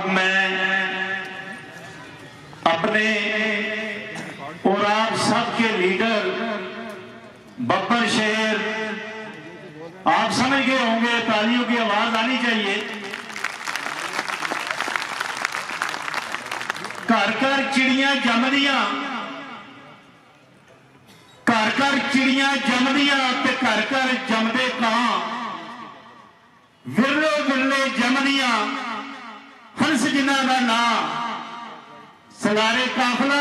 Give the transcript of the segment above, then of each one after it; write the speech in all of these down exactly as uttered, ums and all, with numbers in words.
میں اپنے اور آپ سب کے لیڈر ببر شیر، آپ سمجھ گئے ہوں گے، تالیوں کی آواز آنی چاہیے. گھر گھر چڑیاں جمدیاں، گھر گھر چڑیاں جمدیاں تے گھر گھر جمدے کہاں، ورلے ورلے جمدیاں ہنس جنہ دا نام. سلارے قافلہ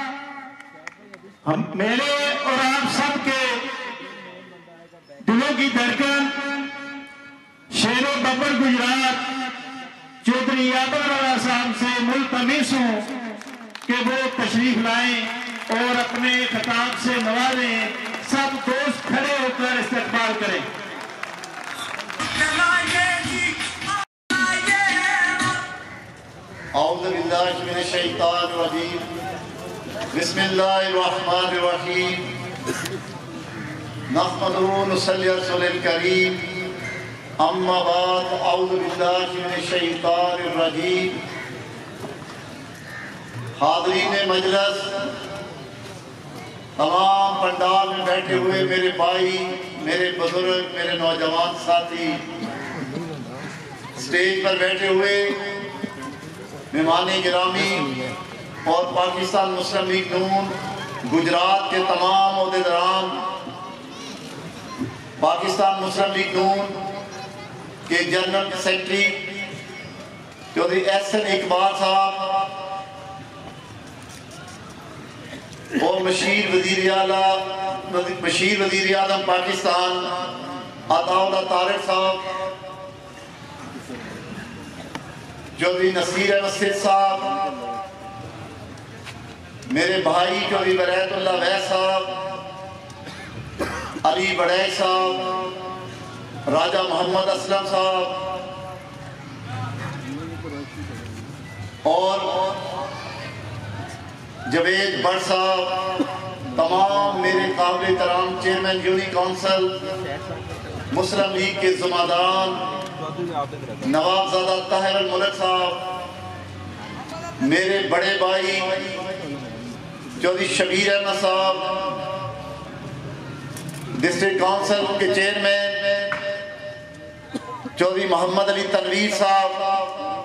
ہم میرے اور آپ سب کے دلوں کی دھڑکن شیر و ببر گجرات چودھری یادو والا صاحب سے ملتمس ہوں کہ وہ تشریف لائیں اور اپنے خطاب سے نوازیں. سب دوست کھڑے ہو کر استقبال کریں. اعوذ باللہ من الشیطان الرجیم، بسم اللہ الرحمن الرحیم، نحمدہ و نصلی علی رسول الکریم، اما بعد، اعوذ باللہ من الشیطان الرجیم. حاضرین مجلس، تمام پنڈال میں بیٹھے ہوئے میرے بھائی، میرے بزرگ، میرے نوجوان ساتھی، سٹیج پر بیٹھے ہوئے مہمان گرامی اور پاکستان مسلم لیگ نون گجرات کے تمام عہدیداران، پاکستان مسلم لیگ نون کے جنرل سیکرٹری چودھری احسن اقبال صاحب اور مشیر وزیر اعلیٰ مشیر وزیر اعظم پاکستان عطا اللہ طارق صاحب، چودھری نصیر احمد سید صاحب، میرے بھائی چودھری برایت اللہ ویس صاحب، علی بڑائی صاحب، راجہ محمد اسلم صاحب، اور جوید بٹ صاحب، تمام میرے قابل احترام chairman union council Muslim League کے ذمہ نواب زادہ طاہر الملک صاحب، میرے بڑے بھائی چودھری شبیر احمد صاحب، ڈسٹرکٹ کونسل کے چیئرمین چودھری محمد علی تنویر صاحب،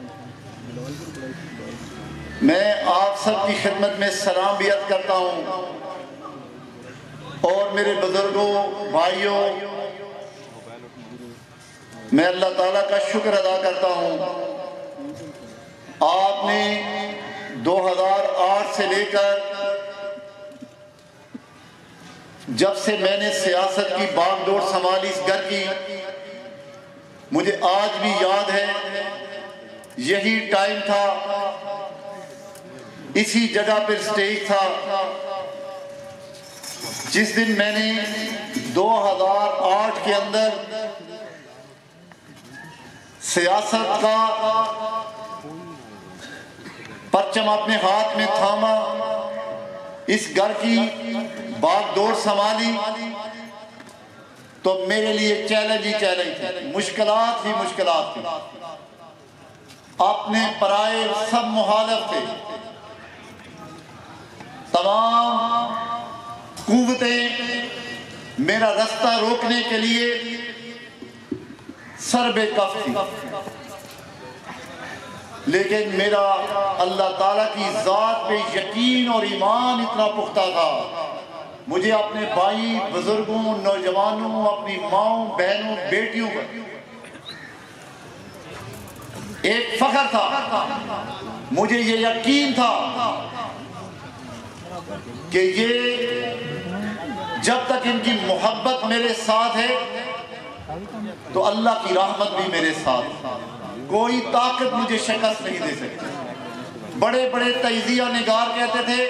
میں آپ سب کی خدمت میں سلام بھی عرض کرتا ہوں. اور میرے بزرگوں، بھائیوں، میں اللہ تعالیٰ کا شکر ادا کرتا ہوں. آپ نے دو ہزار آٹھ سے لے کر جب سے میں نے سیاست کی باغ ڈور سنبھالی اس گھر کی، مجھے آج بھی یاد ہے یہی ٹائم تھا، اسی جگہ پر سٹیج تھا جس دن میں نے دو ہزار آٹھ کے اندر سیاست کا پرچم اپنے ہاتھ میں تھاما، اس گھر کی باغ ڈور سنبھالی، تو میرے لیے چیلنج ہی چیلنج تھے، مشکلات ہی مشکلات تھی. اپنے پرائے سب مخالف تھے، تمام قوتیں میرا رستہ روکنے کے لیے سر بے کف تھی، لیکن میرا اللہ تعالیٰ کی ذات پہ یقین اور ایمان اتنا پختہ تھا. مجھے اپنے بھائی، بزرگوں، نوجوانوں، اپنی ماؤں، بہنوں، بیٹیوں پر ایک فخر تھا. مجھے یہ یقین تھا کہ یہ جب تک ان کی محبت میرے ساتھ ہے تو اللہ کی رحمت بھی میرے ساتھ، کوئی طاقت مجھے شکست نہیں دے سکتی. بڑے بڑے تجزیہ نگار کہتے تھے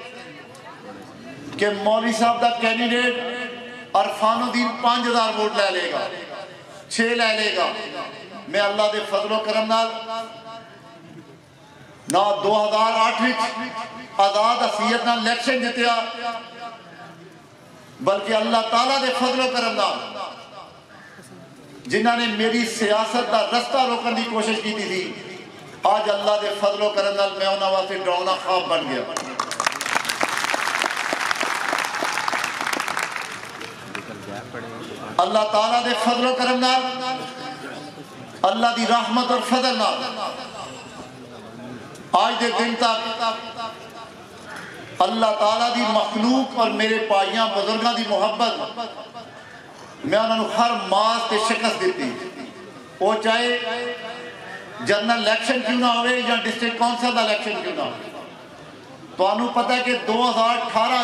کہ مولوی صاحب دا کینڈیڈیٹ عرفان الدین پانچ ہزار ووٹ لے لے گا، چھ لے لے گا. میں اللہ دے فضل و کرم نال نہ دو ہزار آٹھ وچ آزاد حیثیت نال الیکشن جتیا، بلکہ اللہ تعالیٰ دے فضل و کرم نال جنہاں نے میری سیاست دا رستہ روکن دی کوشش کی تھی، آج اللہ دے فضل و کرم نال میں انہاں واسطے ڈراؤنا خواب بن گیا. اللہ تعالیٰ دے فضل و کرم نال اللہ دی رحمت اور فضل نال آج دے دن تک اللہ تعالیٰ دی مخلوق اور میرے پائیاں بزرگاں دی محبت میں انہوں نے ہر ماس تے شکست دیتی. وہ چاہے جنرل الیکشن کیوں نہ ہوئے یا ڈسٹرکٹ کونسل دا الیکشن کیوں نہ ہوئے. تو انہوں پتہ ہے کہ دو ہزار اٹھارہ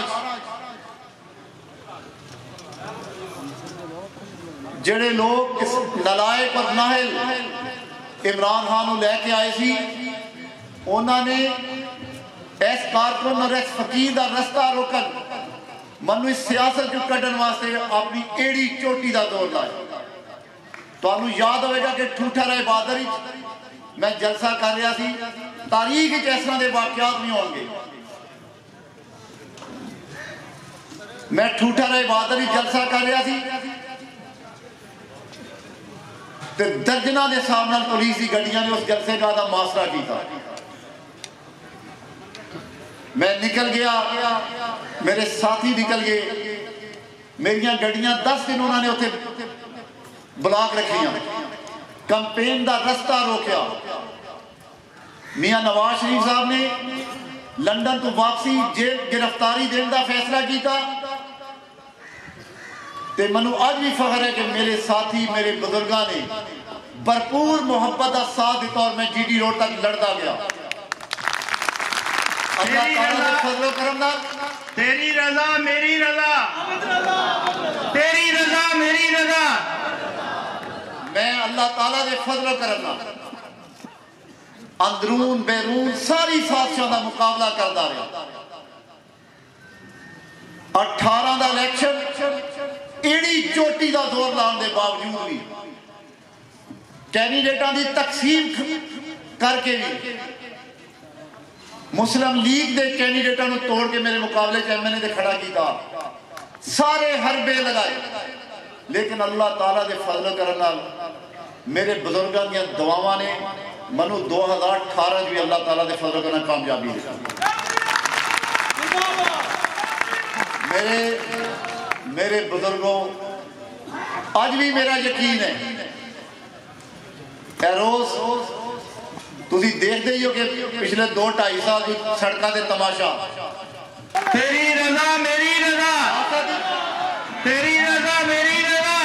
جڑے لوگ اس نلائق اور ناہل عمران خان لے کے آئے سی انہوں نے اس کارکن اور اس فقیر دا رستہ روکن منو اس سیاست جو کٹن واسطے اپنی ایڑی چوٹی دا دور لائے. تو انہوں یاد ہوئے گا کہ ٹھوٹا رہے بادری میں جلسہ کر رہا سی تاریخ جیسا دے واقعات نہیں ہوں گے. میں ٹھوٹا رہے بادری جلسہ کر رہا سی درجنہ دے سامنے پولیس دی گڑیاں نے اس جلسے کا دا محاصرہ کی تھا. میں نکل گیا میرے ساتھی نکل گئے میریاں گڑیاں دس دن انہوں نے اتنے بلاک رکھیاں کمپین دا رستہ روکیا. میاں نواز شریف صاحب نے لندن تو واپسی جیل گرفتاری دین دا فیصلہ کیتا. تے منو آج بھی فخر ہے کہ میرے ساتھی میرے بزرگاں نے بھرپور محبت دا ساتھ دیتا اور میں جی ڈی روڈ تک لڑتا گیا. اللہ تعالیٰ نے فضل و کرم نال تیری رضا میری رضا تیری رضا میری رضا میں اللہ تعالیٰ نے فضل و کرم نال اندرون بیرون ساری سازشاں دا مقابلہ کردا رہا. اٹھارہ دا الیکشن ایڑی چوٹی دا دور لان دے باوجود بھی کینڈیڈیٹاں دی تقسیم کر کے بھی مسلم لیگ دے کینڈیڈیٹاں نو توڑ کے میرے مقابلے چ ایم این اے دے کھڑا کیتا. سارے حربے لگائے لیکن اللہ تعالیٰ دے فضل و کرم نال میرے بزرگاں دی دعاواں نے منو دو ہزار اٹھارہ بھی اللہ تعالیٰ دے فضل و کرم نال کامیابی دی. میرے میرے بزرگوں آج بھی میرا یقین ہے اے روز تُسی دیکھ دے ہو کہ پچھلے دو ٹائی سال سڑکاں دے تماشا تیری رضا میری رضا تیری رضا میری رضا.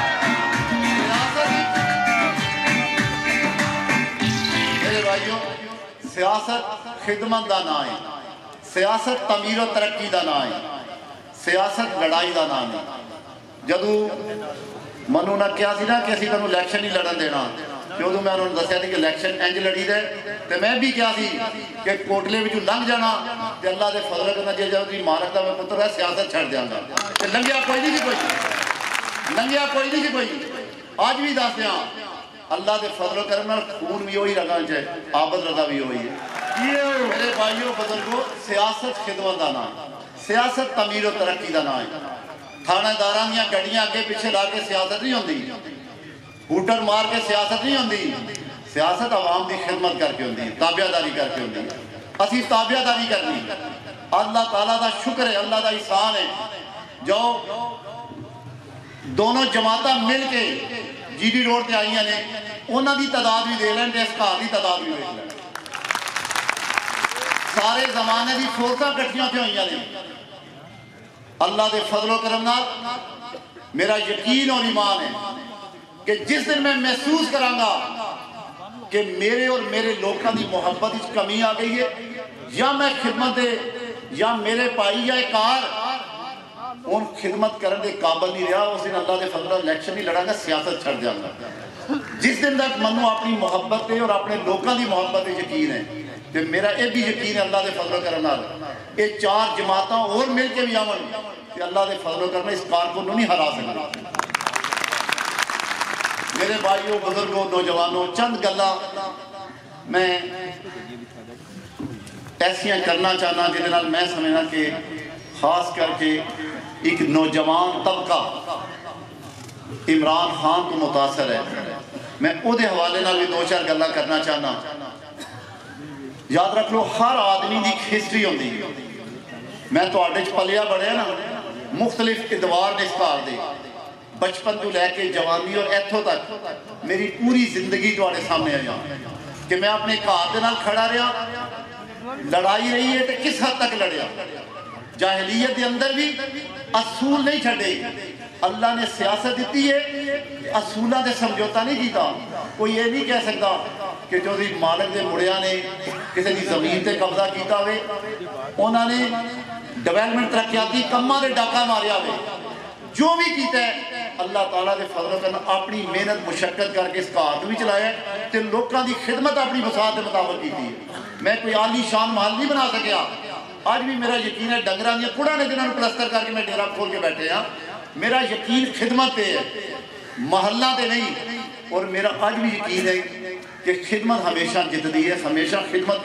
میرے بھائیوں سیاست خدمت دا نام ہے سیاست تعمیر و ترقی دا نام ہے سیاست لڑائی دا نام ہے. جدو منو نہ کیا سی نا کہ اسی تنوں الیکشن ہی لڑن دینا جدو میں انہوں نے دسیا تھی کہ الیکشن انج لڑی دے تو میں بھی کیا سی کہ کوٹلے وچوں لنگ جانا تے اللہ دے فضل کرنا جے جب تھی مارک دا میں پتر ہے سیاست چھڑ دیاں گا تے لنگیا کوئی نہیں سی کوئی لنگیا کوئی نہیں سی کوئی. آج بھی دس دیاں اللہ دے فضل کرنا خون بھی ہوئی رگاں چے آبد رضا بھی ہوئی ہے. میرے بھائیوں بزرگوں سیاست خدمت دا نام سیاست تعمیر و ترقی دا نام ہے. تھانہ داراں دیاں گڈیاں اگے پیچھے لا کے سیاست نہیں ہوندی ہوٹر مار کے سیاست نہیں ہوندی. سیاست عوام دی خدمت کر کے ہوندی تابعہ داری کر کے ہوندی. اسی تابعہ داری کرنی اللہ تعالیٰ دا شکر ہے اللہ دا احسان ہے جو دونوں جماعتاں مل کے جی ڈی روڈ تے آئیاں نے انہاں دی تعداد بھی دے لین تے اس گھر دی تعداد بھی دیکھ لین. سارے زمانے دی فورساں کٹھیاں تے ہوئیاں نے. اللہ دے فضل و کرم نال میرا یقین اور ایمان ہے کہ جس دن میں محسوس کراں گا کہ میرے اور میرے لوکاں دی محبت اس کمی آ گئی ہے یا میں خدمت دے یا میرے پائی یا کار ان خدمت کرنے دے قابل نہیں رہا اس دن اللہ دے فضل الیکشن نہیں لڑا گا سیاست چھڑ جاؤں گا. جس دن تک منو اپنی محبت دے اور اپنے لوکاں دی محبت دے یقین ہے کہ میرا یہ بھی یقین ہے اللہ دے فضل کرم نال یہ چار جماعتاں اور مل کے بھی آون کہ اللہ دے فضل کرنا اس کارکن کو نہیں ہرا سکتا. میرے بھائیوں بزرگوں نوجوانوں چند گلاں میں ایسیاں کرنا چاہنا جن نال میں سمجھنا کہ خاص کر کے ایک نوجوان طبقہ عمران خان کو متاثر ہے. میں او دے حوالے نال بھی دو چار گلاں کرنا چاہنا. یاد رکھ لو ہر آدمی دی ہسٹری ہوندی ہے. میں تواڈے چ پلیا بڑھیا نا مختلف ادوار نے اس کار دے بچپن تو لے کے جوانی اور ایتھوں تک میری پوری زندگی تواڈے سامنے آیا کہ میں اپنے گھر دے نال کھڑا رہا. لڑائی رہی ہے تو کس حد تک لڑیا. جاہلیت دے اندر بھی اصول نہیں چھڑے. اللہ نے سیاست دیتی ہے اصولہ دے سمجھوتا نہیں کیتا. کوئی یہ نہیں کہہ سکتا کہ جو دی مالک دے مڑیاں نے کسی دی زمین تے قبضہ کیتا ہوئے انہوں نے ڈیولپمنٹ ترقیاتی کماں دے ڈاکہ ماریا ہوئے. جو بھی کیتا ہے اللہ تعالیٰ دے فضل و کرم اپنی محنت مشقت کر کے اس کار بھی چلایا ہے تے لوکاں دی خدمت اپنی وسعت دے مطابق کی ہے. میں کوئی عالی شان محل نہیں بنا سکیا. آج بھی میرا یقین ہے ڈنگراں دیا کڑا نے جنہوں نے پلسٹر کر کے میں ڈیرا کھول کے بیٹھے ہاں. میرا یقین خدمت پہ ہے محلہ تے نہیں. اور میرا آج بھی یقین ہے کہ خدمت ہمیشہ جتدی ہے ہمیشہ خدمت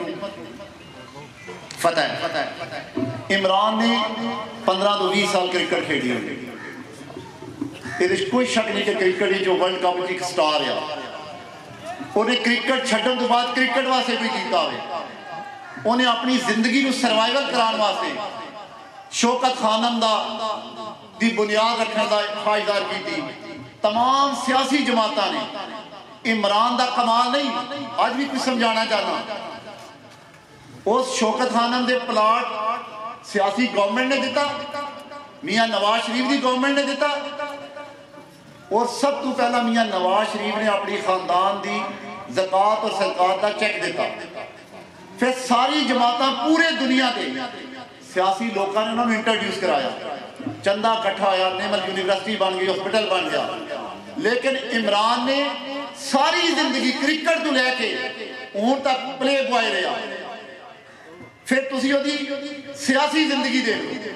فتح ہے. عمران نے پندرہ دو بیس سال کرکٹ کھیلی ہوئی. یہ کوئی شک نہیں کہ کرکٹ جو ورلڈ کپ ایک سٹار ہے. انہیں کرکٹ چھڈن تو بعد کرکٹ واسطے بھی کیتا ہوئے. انہیں اپنی زندگی کو سروائیول کران واسطے شوکت خانم دا دی بنیاد رکھنے دا خواہشدار کی تھی. تمام سیاسی جماعتاں نے عمران دا کمال نہیں آج بھی کچھ سمجھانا چاہنا. اس شوکت خانم دے پلاٹ سیاسی گورنمنٹ نے دیتا. میاں نواز شریف دی گورنمنٹ نے دیتا. اور سب تو پہلا میاں نواز شریف نے اپنی خاندان دی زکوٰۃ اور صدقات کا چیک دیتا. پھر ساری جماعتاں پورے دنیا دے سیاسی لوگوں نے انہوں نے انٹروڈیوس کرایا. چندہ کٹھا آیا نیمل یونیورسٹی بن گئی ہسپٹل بن گیا. لیکن عمران نے ساری زندگی کرکٹ تو لے کے اون تک پلے بوائے رہا. پھر تسی ہوتی سیاسی زندگی دے لو.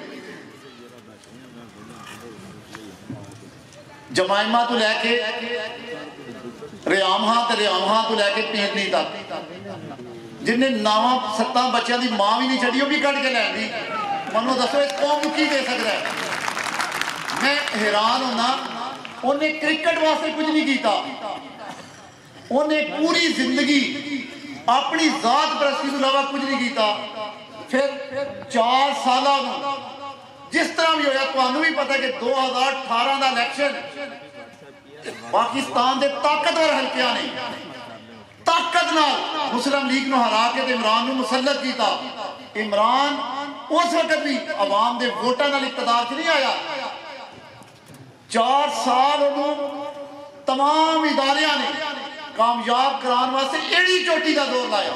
جمائمہ تو لے کے ریامہاں تے ریامہاں تو لے کے پیرنی تک جن نے ناواں ستاں بچیاں دی ماں بھی نہیں چڑھی وہ بھی کٹ کے لین دی. منو دسو اس قوم کی دے سکتا ہے. میں حیران ہونا انہیں کرکٹ واسطے کچھ نہیں کیتا. انہیں پوری زندگی اپنی ذات پرستی کے علاوہ کچھ نہیں کیتا. پھر چار سالہ جس طرح بھی ہویا تو انہوں بھی پتا کہ دو ہزار اٹھارہ دا الیکشن پاکستان دے طاقتور حلقیاں نے طاقت نال مسلم لیگ نو ہرا کے عمران نو مسلط کیتا. عمران اس وقت بھی عوام دے ووٹاں نال اقتدار چ نہیں آیا. چار سال انہوں تمام اداریاں نے کامیاب کران واسطے ایڑی چوٹی کا دور لایا.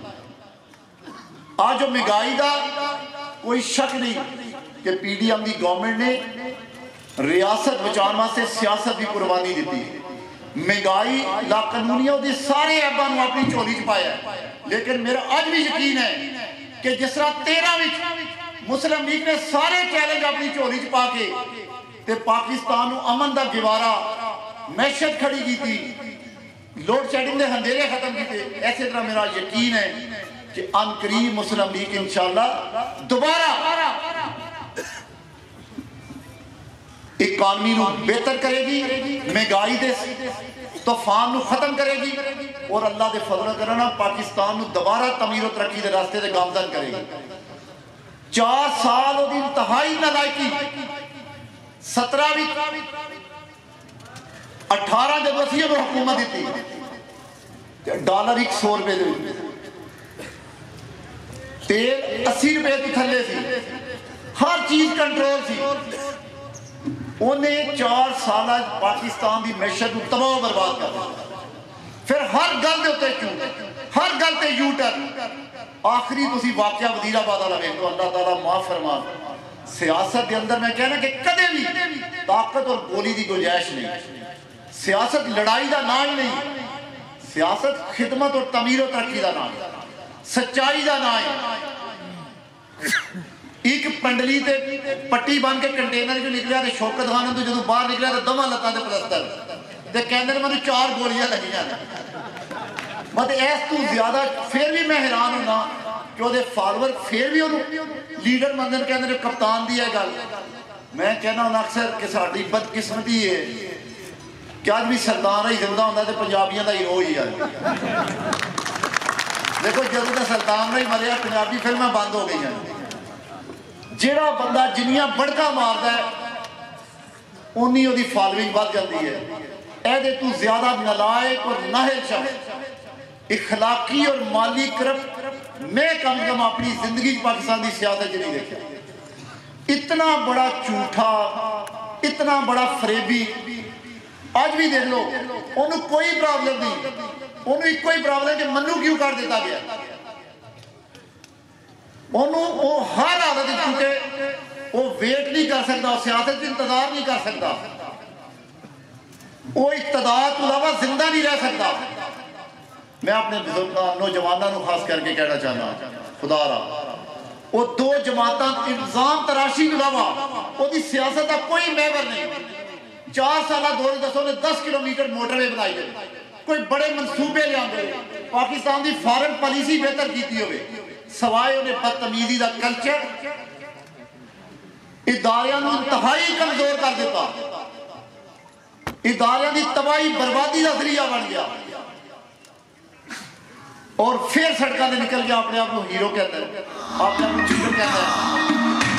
آج جو مہنگائی دا کوئی شک نہیں کہ P D M the government نے ریاست بچان واسطے سیاست دی قربانی دیتی. مہنگائی لا قانونیوں دے سارے عیباں نو اپنی چولی چ پایا ہے. لیکن میرا آج بھی یقین ہے کہ جس طرح تیرہ وچ مسلم لیگ نے سارے چیلنج اپنی چولی چ پا کے تے پاکستان نو امن دا گوارا معیشت کھڑی کی تھی لوڈ شیڈنگ دے ہندیرے ختم کیتے. ایسے طرح میرا یقین ہے کہ ان قریب مسلم لیگ انشاءاللہ دوبارہ اکانومی نو بہتر کرے گی. مہنگائی دے طوفان نو ختم کرے گی اور اللہ دے فضل کرنا پاکستان نو دوبارہ تعمیر و ترقی دے راستے دے گامزن کرے گی. چار سال دی انتہائی نالائکی سترہ بھی اٹھارہ جب اسی میں حکومت دیتی ڈالر ایک سو روپے دے تیل اسی روپے کی تھلے سی ہر چیز کنٹرول سی. انہیں چار سالہ پاکستان دی معیشت کو تباہ و برباد کر دیا. پھر ہر گل دے ہوتے کیوں ہر گل تے یو ٹرن. آخری تسی واقعہ وزیر آباد والا ویکھ لو اللہ تعالیٰ معاف فرما. سیاست دے اندر میں کہنا کہ کدے بھی طاقت اور گولی دی گنجائش نہیں. سیاست لڑائی دا نام نہیں. سیاست خدمت اور تعمیر و ترقی دا نام سچائی دا نام. ایک پنڈلی تے پٹی بن کے کنٹینر جو نکلیا تے شوکت خانم تو جدو باہر نکلیا تے دمہ لتا تے پلستر تے کہندے نے مجھے چار گولیاں لگیاں. مطلب ایس تو زیادہ پھر بھی میں حیران ہونا کہ وہ دے فالور پھر بھی انہوں لیڈر مندن کہندے نے کپتان دی ہے گل. میں کہنا ہوں اکثر کہ ساڑی بدقسمتی ہے کہ آج بھی سردار ہی زندہ ہوندہ تے پنجابیاں دا ہی رو ہی ہے. دیکھو جدوں تے سلطان نہیں مریا پنجابی فلمیں بند ہو گئی ہیں جیڑا بندہ جنیاں بڑکا ماردا ہے اونی وہ فالوئنگ بڑھ جاتی ہے اے دے تو زیادہ نالائق اور ناہل شخص اخلاقی اور مالی کرپٹ میں کم کم اپنی زندگی پاکستان دی سیاست نہیں دیکھا اتنا بڑا جھوٹا اتنا بڑا فریبی آج بھی دیکھ لو انہوں کوئی پرابلم نہیں انہوں ایک کوئی پرابلم کہ منو کیوں کر دیتا گیا انہوں وہ ہر حالت چونکہ وہ ویٹ نہیں کر سکتا وہ سیاست انتظار نہیں کر سکتا وہ اقتدار تو علاوہ زندہ نہیں رہ سکتا میں اپنے نوجوانوں کو خاص کر کے کہنا چاہنا خدا رہا وہ دو جماعتاں الزام تراشی کے علاوہ وہ دی سیاست کا کوئی محور نہیں چار سالہ دور دسوں نے دس کلومیٹر موٹروے بنائی گئے کوئی بڑے منصوبے لے آندے پاکستان دی فارن پالیسی بہتر کیتی ہوئے سوائے انہیں بدتمیزی دا کلچر اداریاں نو انتہائی کمزور کر دیتا اداریاں دی تباہی بربادی دا ذریعہ بن گیا اور پھر سڑکاں دے نکل گیا اپنے آپ کو ہیرو کہتا ہے اپنے آپ کو ہیرو کہتا ہے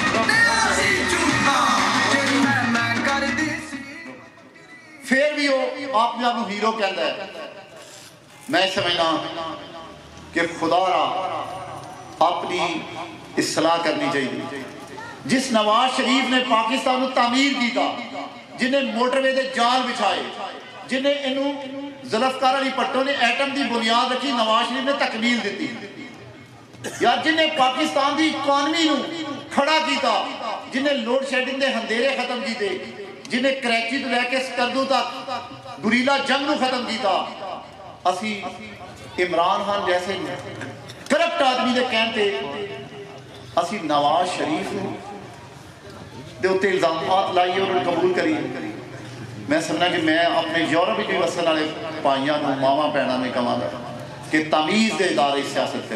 پھر بھی وہ اپنے آپ کو ہیرو کہتا ہے میں سمجھنا کہ خدا را اپنی اصلاح کرنی چاہیے جس نواز شریف نے پاکستان کو تعمیر کی تھا جنہیں موٹروے دے جال بچھائے جنہیں انہوں ذوالفقار علی پٹو نے ایٹم دی بنیاد رکھی نواز شریف نے تکمیل دیتی یا جنہیں پاکستان دی اکانومی نو کھڑا کیتا جنہیں لوڈ شیڈنگ دے ہندیرے ختم کیتے جنہیں کریچی تو لے کے سکردو تک گریلا جنگ نو ختم کیتا اسی عمران خان جیسے کرپٹ آدمی دے کہنتے اسی نواز شریف دے ہوتے الزامات لائیے اور قبول کریے میں سمجھنا کہ میں اپنے یورپ کی وصل والے پائیاں کو ماما پینا میں کہاں گا کہ تمیز دے ادارے سیاست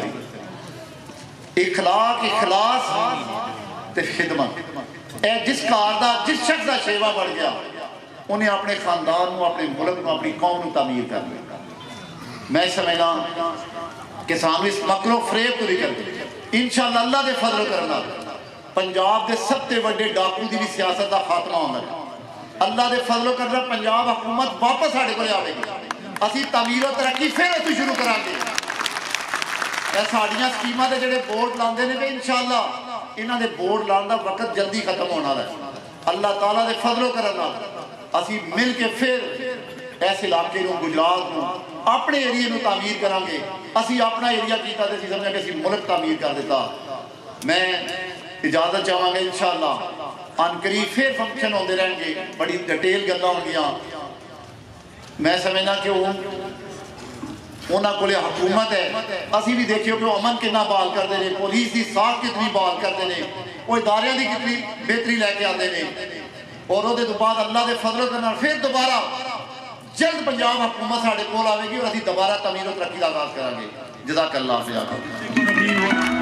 کری اخلاق اخلاص تے خدمت اے جس کاردہ جس شخص کا شیوا بڑھ گیا انہیں اپنے خاندان کو اپنے ملک کو اپنی قوم کو تعمیر کر لیا میں سمجھنا کہ سامنے اس مکر و فریب کو بھی کر دیا انشاءاللہ اللہ دے فضل کرنا پنجاب دے سب تے وڈے ڈاکو دی بھی سیاست دا خاتمہ ہونا ہے اللہ دے فضل کرنا پنجاب حکومت واپس آڑے کو آوے گی اسی تعمیر و ترقی پھر اتو شروع کرا گے اے ساڑیاں سکیمہ دے جڑے بورڈ لاندے نے کہ انشاءاللہ انہاں دے بورڈ لاندہ وقت جلدی ختم ہونا ہے اللہ تعالیٰ دے فضل کرنا اسی مل کے پھر ایسے علاقے نو گجرات نو اپنے ایریے نو تعمیر کریں گے اسی اپنا ایریا کیتا دے سی سمجھا کہ اسی ملک تعمیر کر دیتا میں اجازت چاہاں گے انشاءاللہ ان قریب پھر فنکشن ہوندے رہیں گے بڑی ڈیٹیل گلا ہوں گیا میں سمجھنا کہ انہاں کو لئے حکومت ہے اسی بھی دیکھیں کہ وہ امن کتنا بحال کر دے رہے پولیس دی ساتھ کتنی بحال کر دے رہے وہ اداریاں دی کتنی بہتری لے کے آتے رہے اور وہ دے بعد اللہ دے فضل کرنا پھر دوبارہ جلد پنجاب حکومت ساڑھے کول آوے گی اور اسی دوبارہ تعمیر و ترقی کا آغاز کریں گے جزاک اللہ خیر